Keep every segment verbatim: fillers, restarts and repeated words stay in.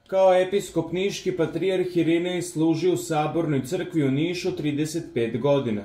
Kao episkop niški, patrijarh Irinej služio u Sabornoj crkvi u Nišu trideset pet godina.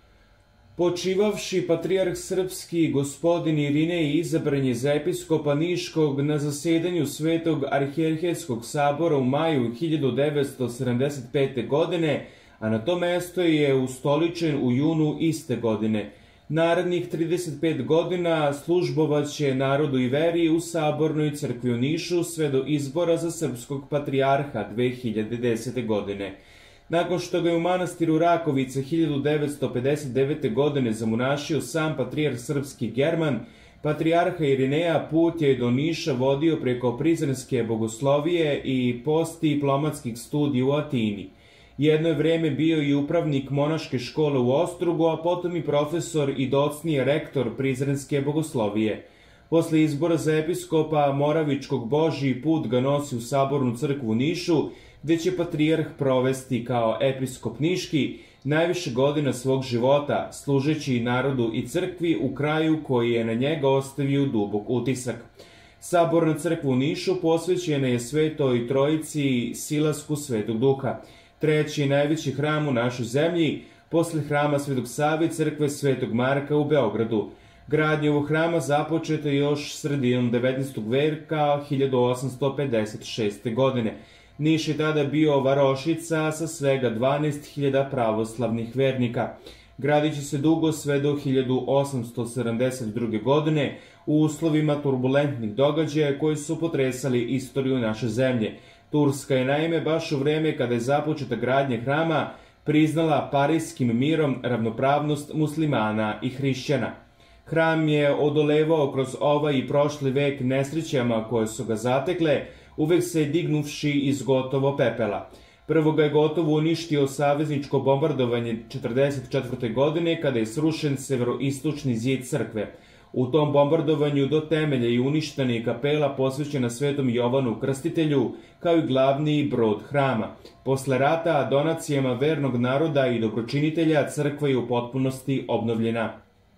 Počivavši patrijarh srpski gospodin Irinej izabran je za episkopa Niškog na zasedanju Svetog arhijerejskog sabora u maju hiljadu devetsto sedamdeset pete. godine, a na to mesto je ustoličen u junu iste godine. Narednih trideset pet godina službovaće narodu i veri u Sabornoj crkvi u Nišu sve do izbora za srpskog patrijarha dve hiljade desete. godine. Nakon što ga je u manastiru Rakovica hiljadu devetsto pedeset devete. godine zamonašio sam patrijarh srpski German, patrijarha Irineja put je do Niša vodio preko Prizrenske bogoslovije i postdiplomatskih studija u Atini. Jedno je vreme bio i upravnik monaške škole u Ostrugu, a potom i profesor i docnije rektor Prizrenske bogoslovije. Posle izbora za episkopa Moravičkog Božji put ga nosi u Sabornu crkvu u Nišu, gde će patrijarh provesti kao episkop niški najviše godina svog života, služeći narodu i crkvi u kraju koji je na njega ostavio dubok utisak. Saborna crkva u Nišu posvećena je Svetoj Trojici Silasku Svetog Duha, treći i najveći hram u našoj zemlji, posle hrama Svetog Save i crkve Svetog Marka u Beogradu. Gradnja ovog hrama započeta još sredinom devetnaestog veka hiljadu osamsto pedeset šeste. godine. Niš je tada bio varošica sa svega dvanaest hiljada pravoslavnih vernika. Gradit će se dugo sve do hiljadu osamsto sedamdeset druge. godine u uslovima turbulentnih događaja koji su potresali istoriju naše zemlje. Turska je naime baš u vreme kada je započeta gradnja hrama priznala Pariskim mirom ravnopravnost muslimana i hrišćana. Hram je odolevao kroz ovaj i prošli vek nesrećama koje su ga zatekle, uvek se dignuvši iz gotovo pepela. Prvo ga je gotovo uništio savezničko bombardovanje četrdeset četvrte. godine kada je srušen severoistočni zid crkve. U tom bombardovanju do temelja i uništena je kapela posvećena Svetom Jovanu Krstitelju, kao i glavni brod hrama. Posle rata, donacijama vernog naroda i dobročinitelja, crkva je u potpunosti obnovljena.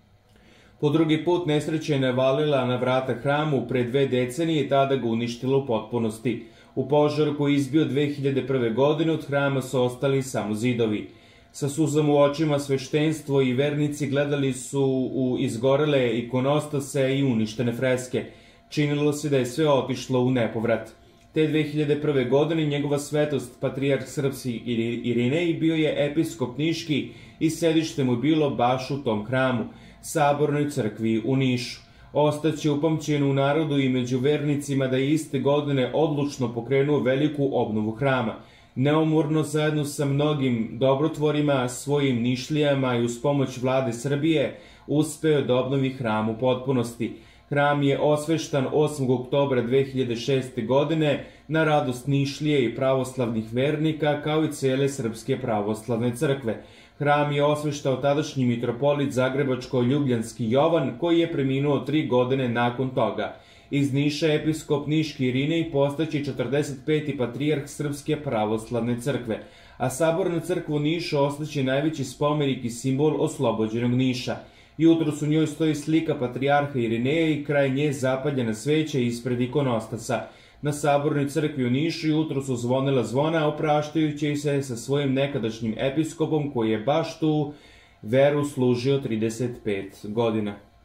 Po drugi put nesreća je navalila na vrata hramu pre dve decenije i tada ga uništila u potpunosti. U požaru koji je izbio dve hiljade prve. godine od hrama su ostali samo zidovi. Sa suzom u očima sveštenstvo i vernici gledali su u izgorele ikonostase i uništene freske. Činilo se da je sve otišlo u nepovrat. Te dve hiljade prve. godine njegova svetost, patrijarh srpski Irinej, bio je episkop niški i sedište mu bilo baš u tom hramu, Sabornoj crkvi u Nišu. Ostaće upamćen u narodu i među vernicima da je iste godine odlučno pokrenuo veliku obnovu hrama. Neumorno zajedno sa mnogim dobrotvorima, svojim nišlijama i uz pomoć vlade Srbije uspeo da obnovi hram u potpunosti. Hram je osveštan osmog oktobra dve hiljade šeste. godine na radost Nišlije i pravoslavnih vernika, kao i cele Srpske pravoslavne crkve. Hram je osveštao tadašnji mitropolit Zagrebačko-Ljubljanski Jovan, koji je preminuo tri godine nakon toga. Iz Niša episkop niški Irinej postaće četrdeset peti patrijarh Srpske pravoslavne crkve, a Saborna crkva u Nišu ostaće najveći spomenik i simbol oslobođenog Niša. Jutros u njoj stoji slika patrijarha Irineja i kraj nje zapaljena sveća ispred ikonostasa. Na Sabornoj crkvi u Nišu jutro su zvonila zvona, opraštajući se sa svojim nekadašnjim episkopom koji je baš tu veru služio trideset pet godina.